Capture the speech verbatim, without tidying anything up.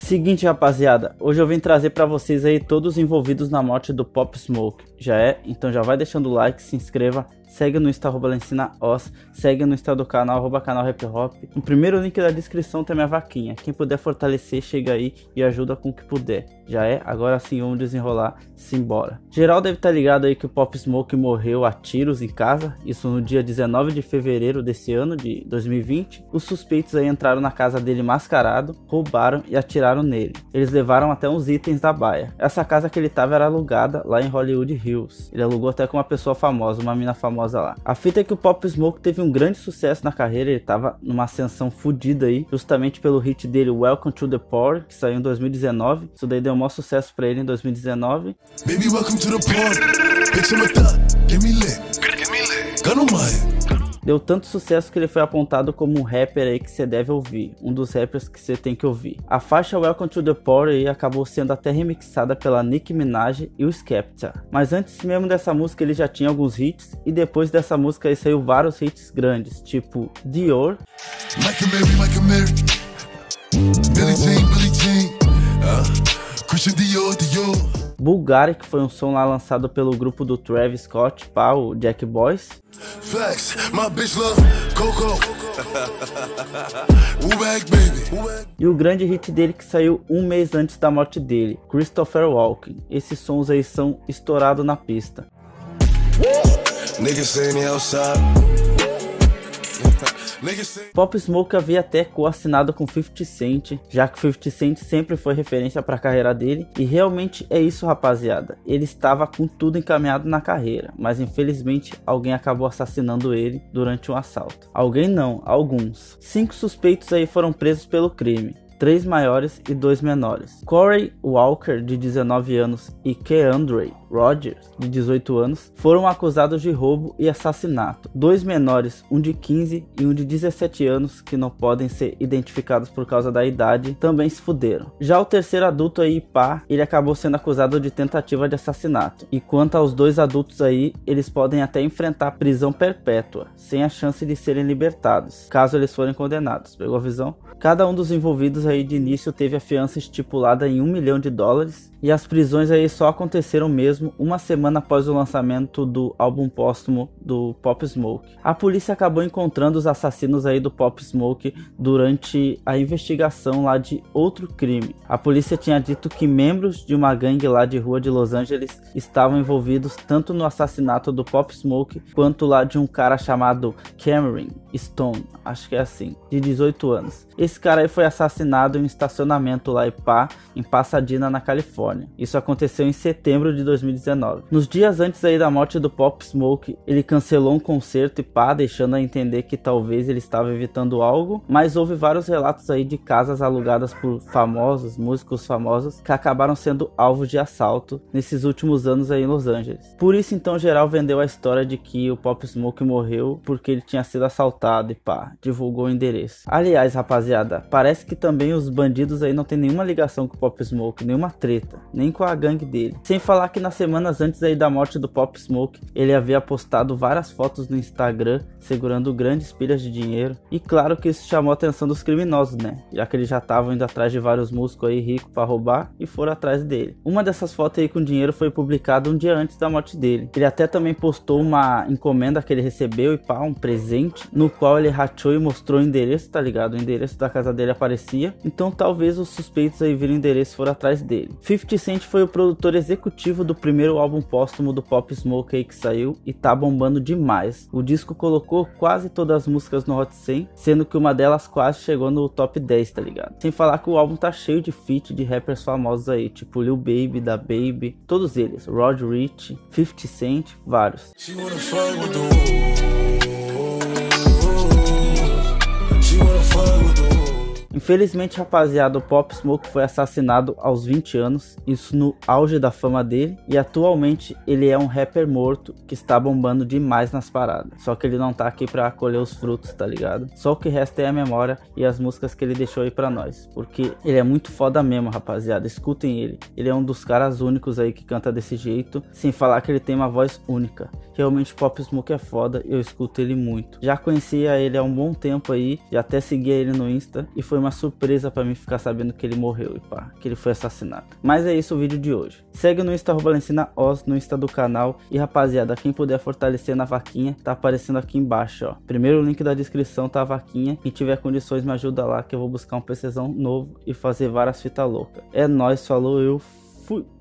Seguinte, rapaziada, hoje eu vim trazer pra vocês aí todos os envolvidos na morte do Pop Smoke. Já é? Então já vai deixando o like, se inscreva, segue no Insta arroba LencinaOs, segue no Insta do canal arroba canal Rap Hop. No primeiro link da descrição tem minha vaquinha. Quem puder fortalecer, chega aí e ajuda com o que puder. Já é? Agora sim vamos desenrolar, simbora. Geral deve estar ligado aí que o Pop Smoke morreu a tiros em casa, isso no dia dezenove de fevereiro desse ano de dois mil e vinte. Os suspeitos aí entraram na casa dele mascarado, roubaram e atiraram nele. Eles levaram até uns itens da baia. Essa casa que ele tava era alugada lá em Hollywood Hills. Ele alugou até com uma pessoa famosa, uma mina famosa lá. A fita é que o Pop Smoke teve um grande sucesso na carreira, ele tava numa ascensão fodida aí, justamente pelo hit dele Welcome to the Party, que saiu em dois mil e dezenove. Isso daí deu um maior sucesso pra ele em dois mil e dezenove. Baby, welcome to the party. Bitch, I'm a thug. Get me lit. Get me lit. Gun on my... Deu tanto sucesso que ele foi apontado como um rapper aí que você deve ouvir, um dos rappers que você tem que ouvir. A faixa Welcome to the Party acabou sendo até remixada pela Nicki Minaj e o Skepta. Mas antes mesmo dessa música ele já tinha alguns hits, e depois dessa música aí saiu vários hits grandes, tipo Dior, Michael Mary, Michael Mary. Billie Jean, Billie Jean. Uh, Christian Dior, Dior. Bulgari, que foi um som lá lançado pelo grupo do Travis Scott, pá, o Jack Boys. Flex, my bitch love Coco. E o grande hit dele que saiu um mês antes da morte dele, Christopher Walken. Esses sons aí são estourados na pista. Pop Smoke havia até coassinado com fifty Cent, já que fifty Cent sempre foi referência para a carreira dele, e realmente é isso, rapaziada. Ele estava com tudo encaminhado na carreira, mas infelizmente alguém acabou assassinando ele durante um assalto. Alguém não, alguns. Cinco suspeitos aí foram presos pelo crime. Três maiores e dois menores. Corey Walker, de dezenove anos, e Keandre Rogers, de dezoito anos, foram acusados de roubo e assassinato. Dois menores, um de quinze e um de dezessete anos, que não podem ser identificados por causa da idade, também se fuderam. Já o terceiro adulto aí, pá, ele acabou sendo acusado de tentativa de assassinato. E quanto aos dois adultos aí, eles podem até enfrentar prisão perpétua, sem a chance de serem libertados, caso eles forem condenados. Pegou a visão? Cada um dos envolvidos aí de início teve a fiança estipulada em um milhão de dólares, e as prisões aí só aconteceram mesmo uma semana após o lançamento do álbum póstumo do Pop Smoke. A polícia acabou encontrando os assassinos aí do Pop Smoke durante a investigação lá de outro crime. A polícia tinha dito que membros de uma gangue lá de rua de Los Angeles estavam envolvidos tanto no assassinato do Pop Smoke quanto lá de um cara chamado Cameron Stone, acho que é assim, de dezoito anos. Esse cara aí foi assassinado em um estacionamento lá em pá, em Pasadena, na Califórnia. Isso aconteceu em setembro de dois mil e dezenove. Nos dias antes aí da morte do Pop Smoke, ele cancelou um concerto e pá, deixando a entender que talvez ele estava evitando algo, mas houve vários relatos aí de casas alugadas por famosos, músicos famosos, que acabaram sendo alvos de assalto nesses últimos anos aí em Los Angeles. Por isso então geral vendeu a história de que o Pop Smoke morreu porque ele tinha sido assaltado e pá, divulgou o endereço. Aliás, rapaziada, parece que também os bandidos aí não tem nenhuma ligação com o Pop Smoke, nenhuma treta, nem com a gangue dele. Sem falar que nas semanas antes aí da morte do Pop Smoke, ele havia postado várias fotos no Instagram segurando grandes pilhas de dinheiro, e claro que isso chamou a atenção dos criminosos, né, já que eles já estavam indo atrás de vários músicos aí ricos para roubar e foram atrás dele. Uma dessas fotos aí com dinheiro foi publicada um dia antes da morte dele. Ele até também postou uma encomenda que ele recebeu e pá, um presente, no qual ele rachou e mostrou o endereço, tá ligado? O endereço da casa dele aparecia, então talvez os suspeitos aí viram o endereço e foram atrás dele. fifty Cent foi o produtor executivo do primeiro álbum póstumo do Pop Smoke aí que saiu e tá bombando demais. O disco colocou quase todas as músicas no Hot cem, sendo que uma delas quase chegou no top dez, tá ligado? Sem falar que o álbum tá cheio de feat de rappers famosos aí, tipo Lil Baby, Da Baby, todos eles, Rod Rich, fifty Cent, vários. Infelizmente, rapaziada, o Pop Smoke foi assassinado aos vinte anos, isso no auge da fama dele, e atualmente ele é um rapper morto que está bombando demais nas paradas. Só que ele não tá aqui pra colher os frutos, tá ligado? Só o que resta é a memória e as músicas que ele deixou aí pra nós, porque ele é muito foda mesmo, rapaziada, escutem ele. Ele é um dos caras únicos aí que canta desse jeito, sem falar que ele tem uma voz única. Realmente o Pop Smoke é foda, eu escuto ele muito. Já conhecia ele há um bom tempo aí, já até seguia ele no Insta, e foi uma surpresa pra mim ficar sabendo que ele morreu e pá, que ele foi assassinado. Mas é isso o vídeo de hoje. Segue no Insta arroba LencinaOz, no Insta do canal. E rapaziada, quem puder fortalecer na vaquinha, tá aparecendo aqui embaixo, ó. Primeiro link da descrição tá a vaquinha. Quem tiver condições me ajuda lá que eu vou buscar um PCzão novo e fazer várias fitas loucas. É nóis, falou, eu fui.